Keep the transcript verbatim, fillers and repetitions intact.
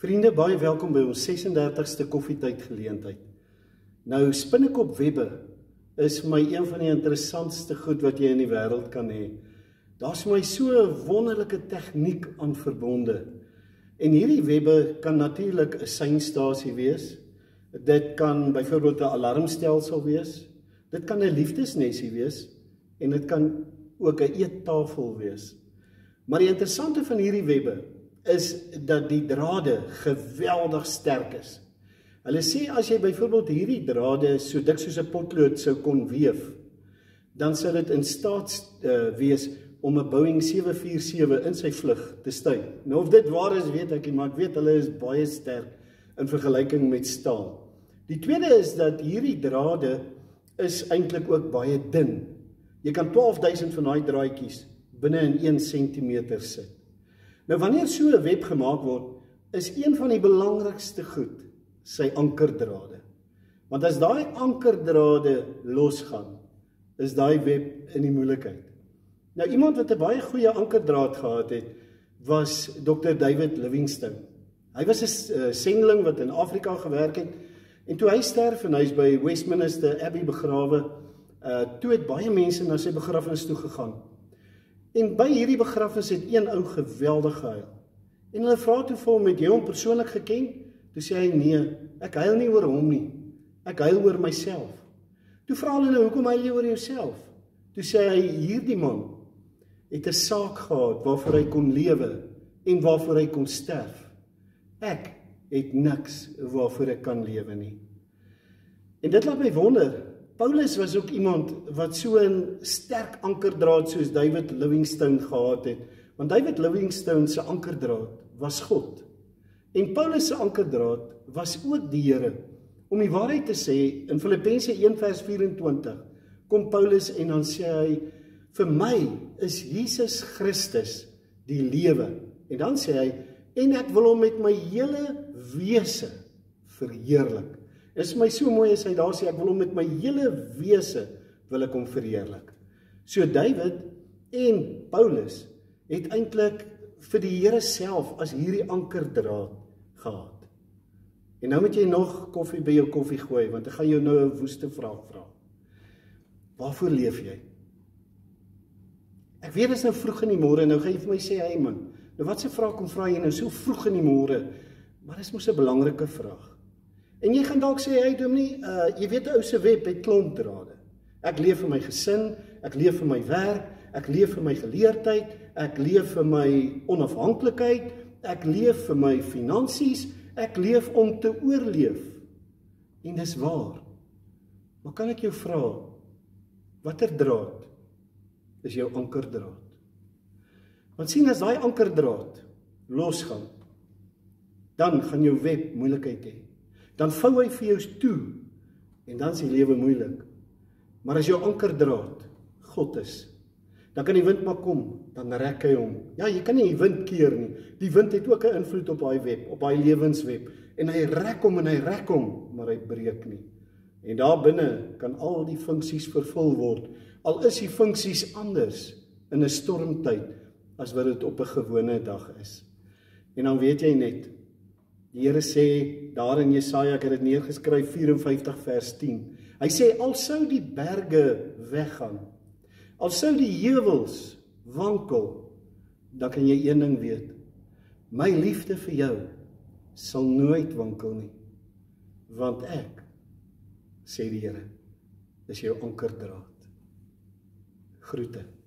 Vriende, baie welkom by ons ses en dertigste koffietyd geleentheid. Nou, spinnekopwebbe is my een van die interessantste goed wat jy in die wêreld kan hê. Daar's my so 'n wonderlike tegniek aan verbonde. En hierdie webbe kan natuurlik 'n seinstasie wees. Dit kan byvoorbeeld 'n alarmstelsel wees. Dit kan 'n liefdesnesie wees en dit kan ook 'n eettafel wees. Maar die interessante van hierdie webbe is dat die drade geweldig sterk is. Hulle sê as jy byvoorbeeld hierdie drade so dik soos 'n potlood sou kon weef, dan sou dit in staat uh, wees om 'n Boeing sewe vier sewe in sy vlug te stuig. Nou of dit waar is, weet ek nie, maar ek weet hulle is baie sterk in vergelyking met staal. Die tweede is dat hierdie drade is eintlik ook baie dun. Jy kan twaalf duisend van daai draadjies binne in een sentimeter sit. Nou wanneer so 'n web gemaak word, is een van die belangrikste goed sy ankerdrade. Want as daai ankerdrade losgaan, is daai web in die moeilikheid. Nou iemand wat 'n baie goeie ankerdraad gehad het, was dokter David Livingstone. Hy was 'n sendeling wat in Afrika gewerk het, en toe hy sterf en hy is by Westminster Abbey begrawe, uh, toe het baie mense na sy begrafnis toe gegaan. En by hierdie begrafnis het een ou geweldig gehuil. En hulle vra toe vir hom, het jy hom persoonlik geken? Toe sê hy, nee, ek huil nie oor hom nie. Ek huil oor myself. Toe vra hulle, hoekom huil jy oor jouself? Toe sê hy, hierdie man het 'n saak gehad waarvoor hy kon lewe en waarvoor hy kon sterf. Ek het niks waarvoor ek kan lewe nie. En dit laat my wonder, Paulus was ook iemand wat so 'n sterk ankerdraad soos David Livingstone gehad het, want David Livingstone se ankerdraad was God. En Paulus se ankerdraad was ook die Here. Om die waarheid te sê, in Filippense een vers vyf-en-twintig, kom Paulus en dan sê hy, vir my is Jesus Christus die lewe. En dan sê hy, en ek wil hom met my hele wese verheerlik. Dit is my so mooi as hy daar sê, ek wil hom met my hele wese wil ek hom verheerlik. So David en Paulus het eintlik vir die Here self as hierdie ankerdraad gehad. En nou moet jy nog koffie by jou koffie gooi, want ek gaan jou nou 'n woeste vraag vra. Waarvoor leef jy? Ek weet dit is nou vroeg in die môre, nou gaan jy vir my sê, hey man, nou wat se vraag kom vra jy nou so vroeg in die môre? Maar dis mos 'n belangrike vraag. En jy gaan dalk sê, hey Dominee, uh, jy weet 'n ou se web het klomp drade. Ek leef vir my gesin, ek leef vir my werk, ek leef vir my geleerdheid, ek leef vir my onafhanklikheid, ek leef vir my finansies, ek leef om te oorleef. En dis waar. Maar kan ek jou vra, watter draad is jou ankerdraad? Want sien, as daai ankerdraad losgaan, dan gaan jou web moeilikheid hê. Dan vou hy vir jou toe, en dan is die lewe moeilik. Maar as jou ankerdraad God is, dan kan die wind maar kom, dan rek hy hom. Ja, jy kan nie die wind keer nie. Die wind het ook 'n invloed op daai web, op daai lewensweb. En hy rek hom en hy rek hom, maar hy breek nie. En daar binne kan al die funksies vervul word. Al is die funksies anders in 'n stormtyd as wat dit op 'n gewone dag is. En dan weet jy net, die Here sê daar in Jesaja, ek het dit neergeskryf, vyf-en-vyftig vers tien. Hy sê, al sou die berge weggaan, al sou die heuwels wankel, dan kan jy een ding weet, my liefde vir jou sal nooit wankel nie, want ek, sê die Here, is jou ankerdraad. Groete.